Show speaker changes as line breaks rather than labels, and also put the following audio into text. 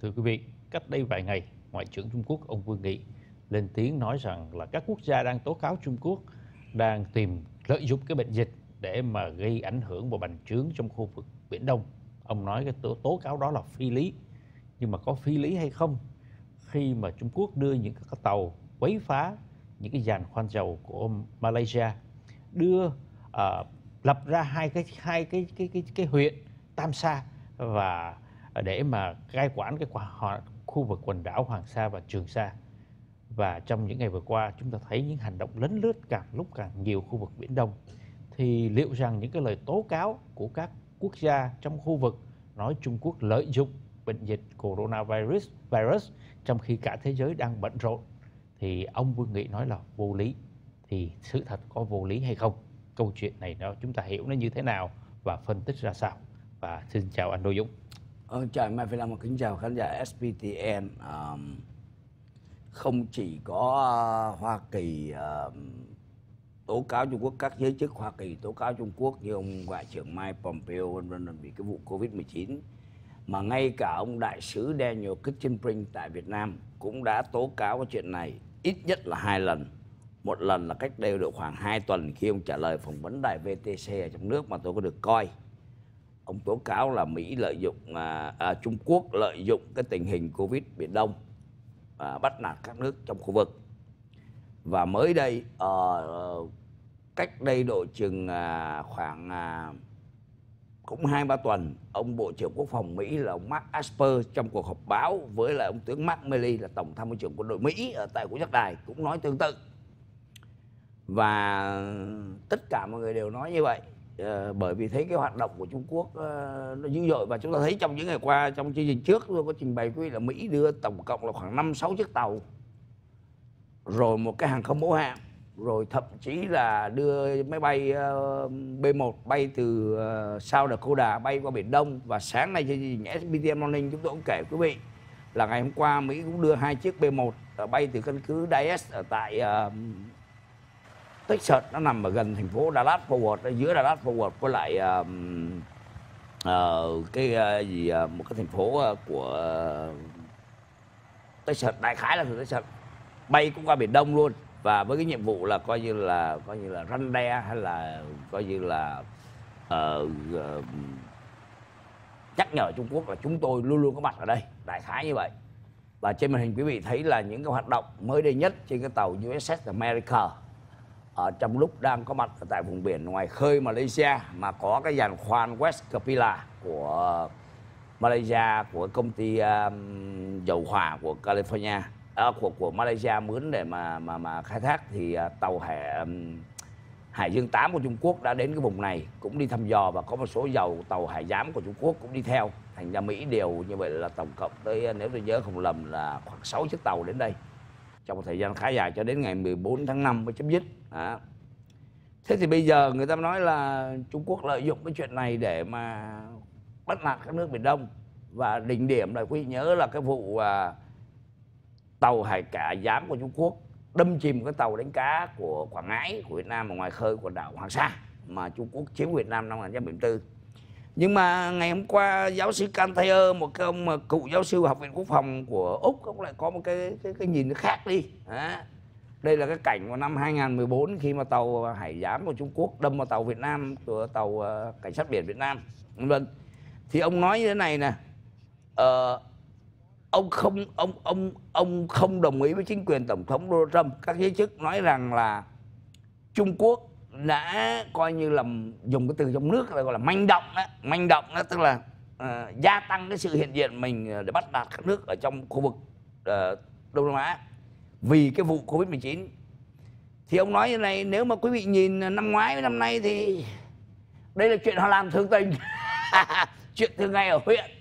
Thưa quý vị, cách đây vài ngày, Ngoại trưởng Trung Quốc ông Vương Nghị lên tiếng nói rằng là các quốc gia đang tố cáo Trung Quốc đang tìm lợi dụng cái bệnh dịch để mà gây ảnh hưởng và bành trướng trong khu vực Biển Đông. Ông nói cái tố cáo đó là phi lý. Nhưng mà có phi lý hay không khi mà Trung Quốc đưa những cái tàu quấy phá những cái giàn khoan dầu của Malaysia, đưa lập ra hai cái huyện Tam Sa và để mà cai quản khu vực quần đảo Hoàng Sa và Trường Sa. Và trong những ngày vừa qua, chúng ta thấy những hành động lấn lướt càng lúc càng nhiều khu vực Biển Đông. Thì liệu rằng những cái lời tố cáo của các quốc gia trong khu vực nói Trung Quốc lợi dụng bệnh dịch coronavirus trong khi cả thế giới đang bận rộn, thì ông Vương Nghị nói là vô lý, thì sự thật có vô lý hay không? Câu chuyện này chúng ta hiểu nó như thế nào và phân tích ra sao? Và xin chào anh Đô Dũng.
Chào anh Mai Phi Long và kính chào khán giả SPTN. Không chỉ có Hoa Kỳ tố cáo Trung Quốc, các giới chức Hoa Kỳ tố cáo Trung Quốc như ông Ngoại trưởng Mike Pompeo vân vân vì cái vụ Covid-19, mà ngay cả ông đại sứ Daniel Kritenbrink tại Việt Nam cũng đã tố cáo cái chuyện này ít nhất là 2 lần. Một lần là cách đây độ khoảng 2 tuần khi ông trả lời phỏng vấn đài VTC ở trong nước mà tôi có được coi. Ông tố cáo là Mỹ lợi dụng, Trung Quốc lợi dụng cái tình hình Covid Biển Đông bắt nạt các nước trong khu vực. Và mới đây, cách đây độ chừng khoảng cũng 2-3 tuần, ông Bộ trưởng Quốc phòng Mỹ là ông Mark Esper trong cuộc họp báo với lại ông tướng Mark Milley là Tổng tham mưu trưởng quân đội Mỹ ở tại Quốc giác đài cũng nói tương tự. Và tất cả mọi người đều nói như vậy. Bởi vì thấy cái hoạt động của Trung Quốc nó dữ dội. Và chúng ta thấy trong những ngày qua, trong chương trình trước tôi có trình bày quý vị là Mỹ đưa tổng cộng là khoảng 5-6 chiếc tàu, rồi một cái hàng không mẫu hạm, rồi thậm chí là đưa máy bay B-1 bay từ South Dakota bay qua Biển Đông. Và sáng nay chương trình SPTN Morning chúng tôi cũng kể quý vị là ngày hôm qua Mỹ cũng đưa 2 chiếc B-1 bay từ căn cứ Dyess ở tại Texas, nó nằm ở gần thành phố Dallas Fort Worth, giữa Dallas Fort Worth với lại một cái thành phố của Texas, đại khái là từ Texas, bay cũng qua Biển Đông luôn. Và với cái nhiệm vụ là coi như là răn đe hay là coi như là nhắc nhở Trung Quốc là chúng tôi luôn luôn có mặt ở đây, đại khái như vậy. Và trên màn hình quý vị thấy là những cái hoạt động mới đây nhất trên cái tàu USS America trong lúc đang có mặt ở tại vùng biển ngoài khơi Malaysia, mà có cái giàn khoan West Capella của Malaysia, của công ty dầu hỏa của California, của Malaysia mướn để mà khai thác. Thì tàu Hải Dương 8 của Trung Quốc đã đến cái vùng này cũng đi thăm dò, và có một số tàu Hải giám của Trung Quốc cũng đi theo. Thành ra Mỹ điều như vậy là tổng cộng tới, nếu tôi nhớ không lầm, là khoảng 6 chiếc tàu đến đây trong một thời gian khá dài cho đến ngày 14 tháng 5 mới chấm dứt. Thế thì bây giờ người ta nói là Trung Quốc lợi dụng cái chuyện này để mà bắt nạt các nước Biển Đông. Và đỉnh điểm là quý vị nhớ là cái vụ tàu Hải giám của Trung Quốc đâm chìm cái tàu đánh cá của Quảng Ngãi của Việt Nam ở ngoài khơi quần đảo Hoàng Sa mà Trung Quốc chiếm Việt Nam năm 1974. Nhưng mà ngày hôm qua giáo sư Cantayer, một cái ông cựu giáo sư Học viện Quốc phòng của Úc, ông lại có một cái nhìn nó khác đi. Đây là cái cảnh vào năm 2014 khi mà tàu Hải giám của Trung Quốc đâm vào tàu Việt Nam, của tàu cảnh sát biển Việt Nam, vân vân. Thì ông nói như thế này nè, ông không đồng ý với chính quyền tổng thống Donald Trump. Các giới chức nói rằng là Trung Quốc đã coi như là dùng cái từ trong nước gọi là manh động đó, tức là gia tăng cái sự hiện diện mình để bắt nạt các nước ở trong khu vực Đông Nam Á vì cái vụ Covid-19. Thì ông nói như này, nếu mà quý vị nhìn năm ngoái với năm nay thì đây là chuyện họ làm thường tình chuyện thường ngày ở huyện.